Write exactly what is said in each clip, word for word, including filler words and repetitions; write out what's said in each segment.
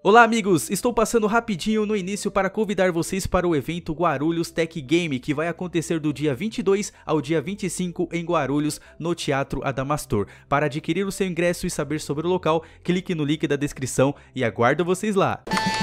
Olá amigos, estou passando rapidinho no início para convidar vocês para o evento Guarulhos Tech Game, que vai acontecer do dia vinte e dois ao dia vinte e cinco em Guarulhos, no Teatro Adamastor. Para adquirir o seu ingresso e saber sobre o local, clique no link da descrição e aguardo vocês lá.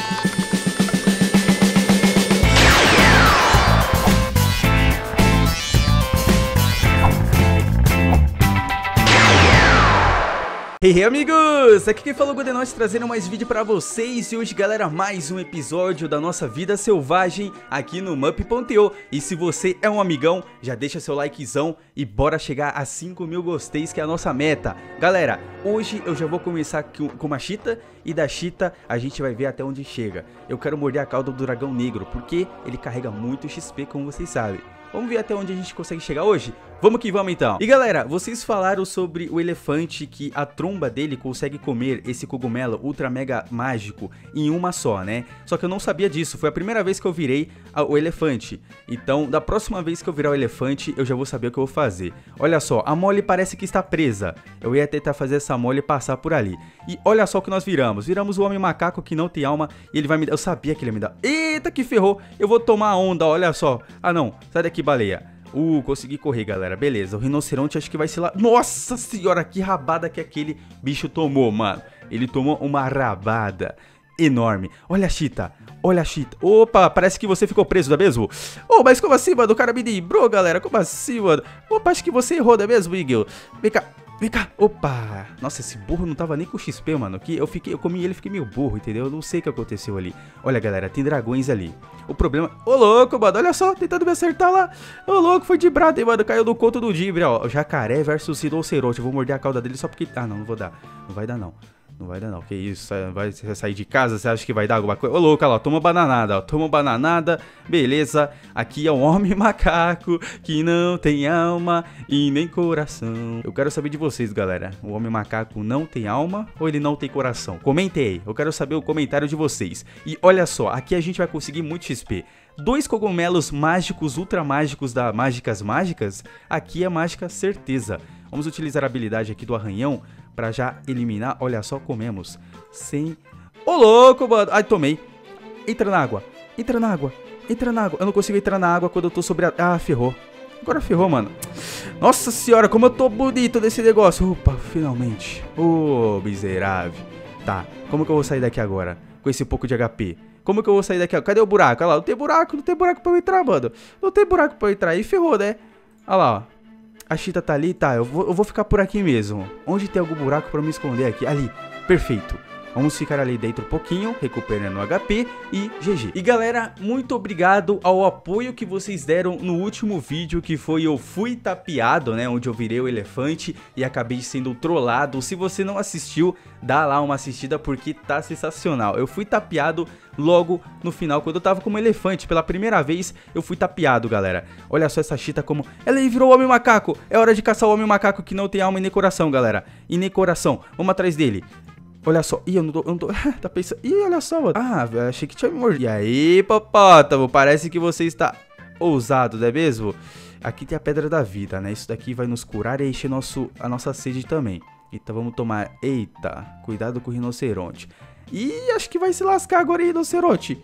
Hey, hey amigos, aqui quem falou é o Godenote trazendo mais vídeo pra vocês. E hoje galera, mais um episódio da nossa vida selvagem aqui no Mup ponto i o. E se você é um amigão, já deixa seu likezão e bora chegar a cinco mil gosteis, que é a nossa meta. Galera, hoje eu já vou começar com uma cheetah, e da cheetah a gente vai ver até onde chega. Eu quero morder a cauda do dragão negro, porque ele carrega muito X P, como vocês sabem. Vamos ver até onde a gente consegue chegar hoje? Vamos que vamos então. E galera, vocês falaram sobre o elefante, que a tromba dele consegue comer esse cogumelo ultra mega mágico em uma só, né? Só que eu não sabia disso, foi a primeira vez que eu virei o elefante. Então, da próxima vez que eu virar o elefante, eu já vou saber o que eu vou fazer. Olha só, a Molly parece que está presa. Eu ia tentar fazer essa Molly passar por ali. E olha só o que nós viramos. Viramos o homem macaco que não tem alma e ele vai me dar... Eu sabia que ele ia me dar... Eita, que ferrou. Eu vou tomar a onda, olha só. Ah não, sai daqui, baleia. Uh, consegui correr, galera, beleza. O rinoceronte acho que vai ser lá. Nossa senhora, que rabada que aquele bicho tomou, mano. Ele tomou uma rabada enorme. Olha a cheetah, olha a cheetah. Opa, parece que você ficou preso, não é mesmo? Oh, mas como assim, mano? O cara me livrou, galera. Como assim, mano? Opa, acho que você errou, não é mesmo, Miguel? Vem cá. Vem cá, opa, nossa, esse burro não tava nem com X P, mano, que eu fiquei, eu comi ele e fiquei meio burro, entendeu? Eu não sei o que aconteceu ali. Olha, galera, tem dragões ali. O problema, ô louco, mano, olha só, tentando me acertar lá. Ô louco, foi de brado, hein, mano, caiu no conto do Dibre, ó. Jacaré versus rinoceronte, eu vou morder a cauda dele só porque, ah, não, não vou dar, não vai dar não. Não vai dar não, que isso, vai sair de casa, você acha que vai dar alguma coisa? Ô louco, olha lá, toma bananada, ó, toma bananada, beleza. Aqui é um homem macaco que não tem alma e nem coração. Eu quero saber de vocês, galera, o homem macaco não tem alma ou ele não tem coração? Comentem aí, eu quero saber o comentário de vocês. E olha só, aqui a gente vai conseguir muito X P. Dois cogumelos mágicos, ultra mágicos da Mágicas Mágicas, aqui é mágica certeza. Vamos utilizar a habilidade aqui do arranhão pra já eliminar. Olha só, comemos sem... Ô louco, mano. Ai, tomei. Entra na água. Entra na água. Entra na água. Eu não consigo entrar na água quando eu tô sobre a... Ah, ferrou. Agora ferrou, mano. Nossa senhora, como eu tô bonito desse negócio. Opa, finalmente. Ô, miserável. Tá, como que eu vou sair daqui agora? Com esse pouco de H P. Como que eu vou sair daqui? Cadê o buraco? Olha lá, não tem buraco. Não tem buraco pra eu entrar, mano. Não tem buraco pra eu entrar. E ferrou, né? Olha lá, ó. A cheetah tá ali, tá, eu vou, eu vou ficar por aqui mesmo. Onde tem algum buraco pra me esconder aqui? Ali, perfeito. Vamos ficar ali dentro um pouquinho, recuperando o H P e G G. E galera, muito obrigado ao apoio que vocês deram no último vídeo, que foi Eu Fui Tapeado, né? Onde eu virei o elefante e acabei sendo trollado. Se você não assistiu, dá lá uma assistida porque tá sensacional. Eu fui tapeado logo no final, quando eu tava como elefante. Pela primeira vez eu fui tapeado, galera. Olha só essa cheetah como... Ela virou o homem macaco. É hora de caçar o homem macaco que não tem alma e nem coração, galera. E nem coração. Vamos atrás dele. Olha só, ih, eu não tô, eu não tô, tá pensando, ih, olha só, mano. Ah, eu achei que tinha me mordido. E aí, popótamo, parece que você está ousado, não é mesmo? Aqui tem a pedra da vida, né, isso daqui vai nos curar e encher nosso, a nossa sede também. Então vamos tomar, eita, cuidado com o rinoceronte. Ih, acho que vai se lascar agora, rinoceronte.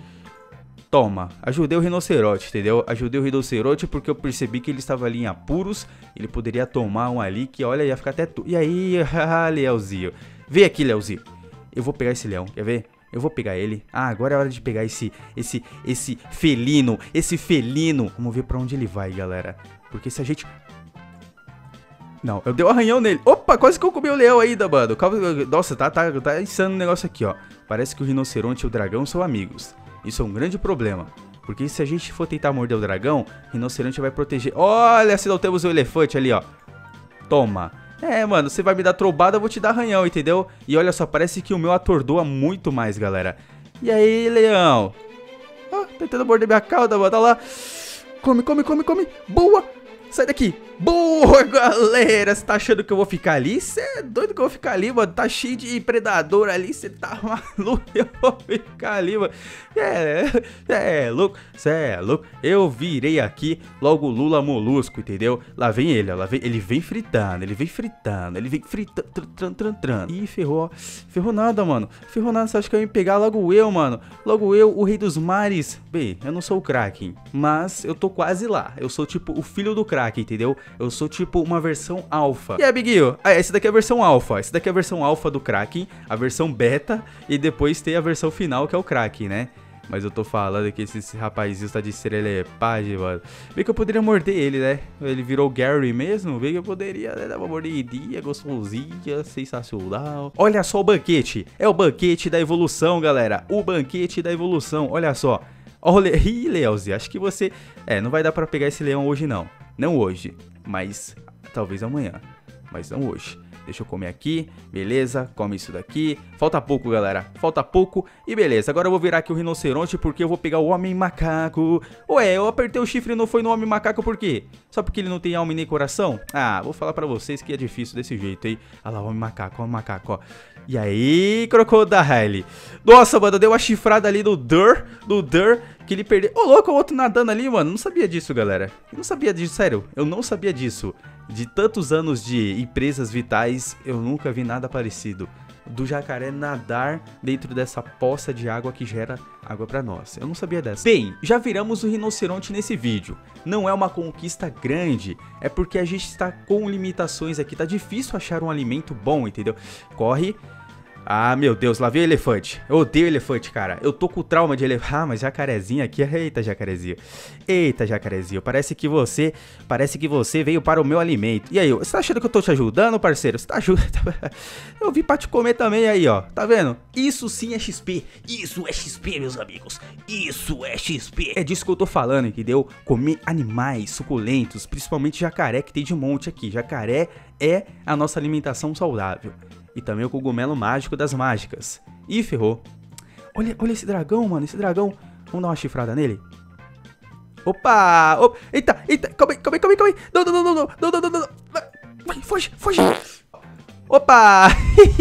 Toma, ajudei o rinoceronte, entendeu? Ajudei o rinoceronte porque eu percebi que ele estava ali em apuros. Ele poderia tomar um ali que, olha, ia ficar até... Tu... E aí, Leozinho. Vem aqui, Leozinho. Eu vou pegar esse leão, quer ver? Eu vou pegar ele. Ah, agora é hora de pegar esse, esse, esse felino, esse felino. Vamos ver pra onde ele vai, galera. Porque se a gente... Não, eu dei um arranhão nele. Opa, quase que eu comi o leão ainda, mano. Nossa, tá, tá, tá insano o negócio aqui, ó. Parece que o rinoceronte e o dragão são amigos. Isso é um grande problema. Porque se a gente for tentar morder o dragão, o rinoceronte vai proteger. Olha, se não temos o elefante ali, ó. Toma. É, mano, você vai me dar trombada, eu vou te dar arranhão, entendeu? E olha só, parece que o meu atordoa muito mais, galera. E aí, leão? Ah, tentando morder minha cauda, mano, olha lá. Come, come, come, come. Boa. sai daqui. Boa, galera. Você tá achando que eu vou ficar ali? Você é doido que eu vou ficar ali, mano? Tá cheio de predador ali. Você tá maluco? Eu vou ficar ali, mano. É, é louco. Você é louco. Eu virei aqui logo Lula Molusco, entendeu? Lá vem ele, ó. Lá vem, ele vem fritando, ele vem fritando, ele vem fritando. Tran, tran, tran. Ih, ferrou. Ferrou nada, mano. Ferrou nada. Você acha que eu ia me pegar logo eu, mano? Logo eu, o rei dos mares. Bem, eu não sou o Kraken, mas eu tô quase lá. Eu sou tipo o filho do Kraken, entendeu? Eu sou tipo uma versão alfa. E aí, amiguinho? Ah, essa daqui é a versão alfa. Essa daqui é a versão alfa do Kraken, a versão beta, e depois tem a versão final que é o Kraken, né? Mas eu tô falando que esse, esse rapazinho tá de serelepagem, mano. Bem que eu poderia morder ele, né? Ele virou Gary mesmo. Bem que eu poderia, né, dar uma mordidinha gostosinha, sensacional. Olha só o banquete. É o banquete da evolução, galera. O banquete da evolução. Olha só. Olha, ih, Leozi, acho que você... É, não vai dar pra pegar esse leão hoje, não. Não hoje, mas talvez amanhã. Mas não hoje. Deixa eu comer aqui, beleza, come isso daqui. Falta pouco, galera, falta pouco. E beleza, agora eu vou virar aqui o rinoceronte porque eu vou pegar o homem macaco. Ué, eu apertei o chifre e não foi no homem macaco por quê? Só porque ele não tem alma e nem coração? Ah, vou falar pra vocês que é difícil desse jeito, hein. Olha lá, o homem macaco, o homem macaco, ó. E aí, Crocodile. Nossa, mano, deu uma chifrada ali do Dur, do Dur, que ele perdeu. Ô, louco, o outro nadando ali, mano. Não sabia disso, galera. Eu não sabia disso, sério. Eu não sabia disso. De tantos anos de empresas vitais, eu nunca vi nada parecido. Do jacaré nadar dentro dessa poça de água que gera água pra nós. Eu não sabia dessa. Bem, já viramos o rinoceronte nesse vídeo. Não é uma conquista grande, é porque a gente está com limitações aqui. Tá difícil achar um alimento bom, entendeu? Corre. Ah, meu Deus, lá veio o elefante. Eu odeio elefante, cara. Eu tô com trauma de elefante. Ah, mas jacarezinho aqui. Eita, jacarezinho. Eita, jacarezinho. Parece que você... Parece que você veio para o meu alimento. E aí, você tá achando que eu tô te ajudando, parceiro? Você tá ajudando? Eu vim pra te comer também aí, ó. Tá vendo? Isso sim é X P. Isso é X P, meus amigos. Isso é X P. É disso que eu tô falando, entendeu? Comer animais suculentos, principalmente jacaré, que tem de monte aqui. Jacaré é a nossa alimentação saudável. E também o cogumelo mágico das mágicas. Ih, ferrou. Olha, olha esse dragão, mano. Esse dragão. Vamos dar uma chifrada nele? Opa! Opa. Eita, eita. Calma aí, calma aí, calma aí, calma aí. Não, não, não, não, não, não, não, não, não. Vai, foge, foge. Opa!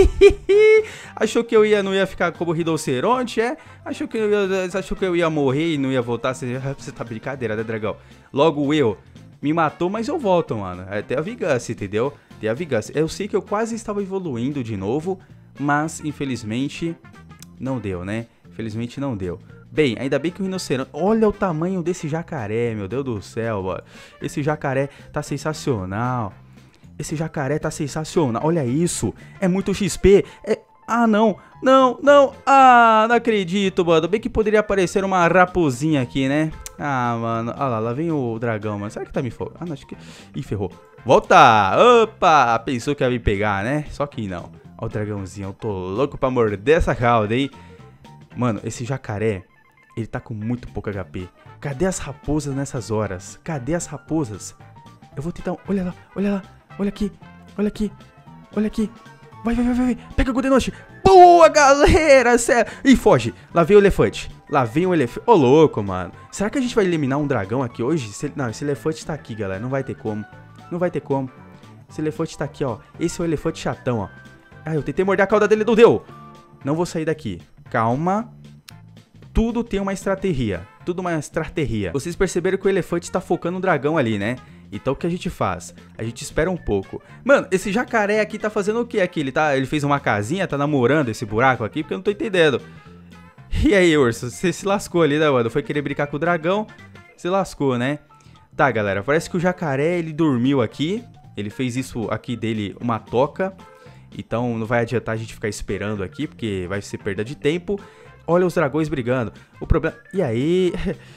Achou que eu ia, não ia ficar como rinoceronte, é? Achou que eu ia, achou que eu ia morrer e não ia voltar? Você, você tá brincadeira, né, dragão? Logo eu. Me matou, mas eu volto, mano. É até a vingança, entendeu? Tem a vingança. Eu sei que eu quase estava evoluindo de novo, mas infelizmente não deu, né? Infelizmente não deu. Bem, ainda bem que o rinoceronte... Olha o tamanho desse jacaré, meu Deus do céu, mano. Esse jacaré tá sensacional. Esse jacaré tá sensacional. Olha isso. É muito X P. É... Ah, não. Não, não. Ah, não acredito, mano. Bem que poderia aparecer uma raposinha aqui, né? Ah, mano. Olha lá, lá vem o dragão, mano. Será que tá me folgando? Ah, não, acho que... Ih, ferrou. Volta! Opa! Pensou que ia me pegar, né? Só que não. Olha o dragãozinho. Eu tô louco pra morder essa cauda, hein? Mano, esse jacaré, ele tá com muito pouco H P. Cadê as raposas nessas horas? Cadê as raposas? Eu vou tentar... Olha lá, olha lá. Olha aqui. Olha aqui. Olha aqui. Vai, vai, vai, vai. Pega o Godenoshi. Boa, galera. Sério. Ih, foge. Lá vem o elefante. Lá vem o elefante. Ô, louco, mano. Será que a gente vai eliminar um dragão aqui hoje? Se... Não, esse elefante tá aqui, galera. Não vai ter como. Não vai ter como. Esse elefante tá aqui, ó. Esse é o elefante chatão, ó. Ah, eu tentei morder a cauda dele, não deu. Não vou sair daqui. Calma. Tudo tem uma estratégia. Tudo uma estratégia. Vocês perceberam que o elefante tá focando no dragão ali, né? Então o que a gente faz? A gente espera um pouco. Mano, esse jacaré aqui tá fazendo o que aqui? Ele, tá, ele fez uma casinha, tá namorando esse buraco aqui, porque eu não tô entendendo. E aí, urso? Você se lascou ali, né, mano? Foi querer brincar com o dragão, se lascou, né? Tá, galera, parece que o jacaré, ele dormiu aqui. Ele fez isso aqui dele uma toca. Então não vai adiantar a gente ficar esperando aqui, porque vai ser perda de tempo. Olha os dragões brigando. O problema... E aí?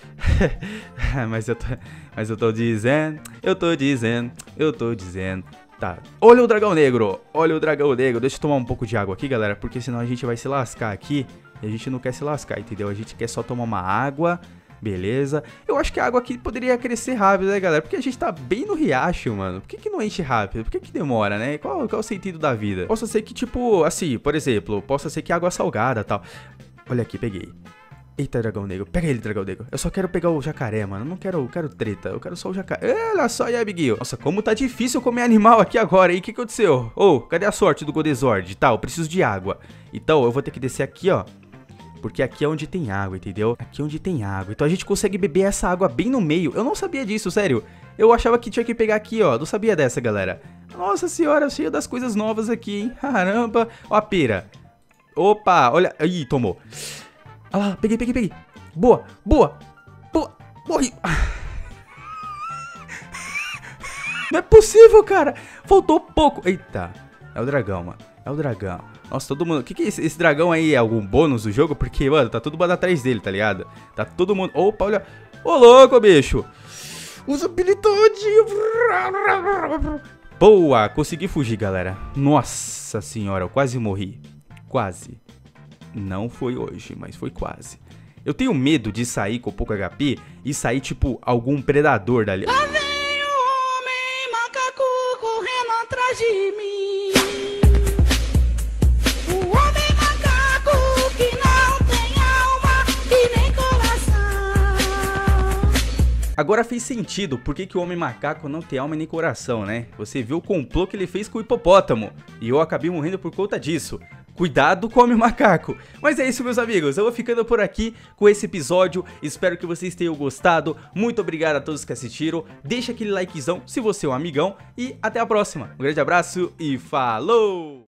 mas, eu tô... mas eu tô dizendo... Eu tô dizendo... Eu tô dizendo... Tá. Olha o dragão negro. Olha o dragão negro. Deixa eu tomar um pouco de água aqui, galera. Porque senão a gente vai se lascar aqui. E a gente não quer se lascar, entendeu? A gente quer só tomar uma água... Beleza. Eu acho que a água aqui poderia crescer rápido, né, galera? Porque a gente tá bem no riacho, mano. Por que que não enche rápido? Por que que demora, né? Qual, qual é o sentido da vida? Possa ser que, tipo, assim, por exemplo, possa ser que água salgada e tal. Olha aqui, peguei. Eita, dragão negro. Pega ele, dragão negro. Eu só quero pegar o jacaré, mano. Eu não quero, eu quero treta. Eu quero só o jacaré. Olha só aí, amiguinho. Nossa, como tá difícil comer animal aqui agora, hein? O que aconteceu? Ô, oh, cadê a sorte do Godezord? Tá, eu preciso de água. Então, eu vou ter que descer aqui, ó. Porque aqui é onde tem água, entendeu? Aqui é onde tem água. Então a gente consegue beber essa água bem no meio. Eu não sabia disso, sério. Eu achava que tinha que pegar aqui, ó. Não sabia dessa, galera. Nossa senhora, cheio das coisas novas aqui, hein? Caramba. Ó a pera. Opa, olha. Ih, tomou. Olha lá, peguei, peguei, peguei. Boa, boa, boa. Morri. Não é possível, cara. Faltou pouco. Eita, é o dragão, mano. É o dragão. Nossa, todo mundo... O que que é esse, esse dragão aí? É algum bônus do jogo? Porque, mano, tá todo mundo atrás dele, tá ligado? Tá todo mundo... Opa, olha... Ô, louco, bicho. Usa habilidade. Boa, consegui fugir, galera. Nossa senhora, eu quase morri. Quase. Não foi hoje, mas foi quase. Eu tenho medo de sair com pouco H P e sair, tipo, algum predador dali. Lá vem o homem macaco correndo atrás de mim. O homem macaco que não tem alma e nem coração. Agora fez sentido por que que o homem macaco não tem alma nem coração, né? Você viu o complô que ele fez com o hipopótamo. E eu acabei morrendo por conta disso. Cuidado com o homem macaco. Mas é isso, meus amigos, eu vou ficando por aqui com esse episódio. Espero que vocês tenham gostado. Muito obrigado a todos que assistiram. Deixa aquele likezão se você é um amigão. E até a próxima. Um grande abraço e falou!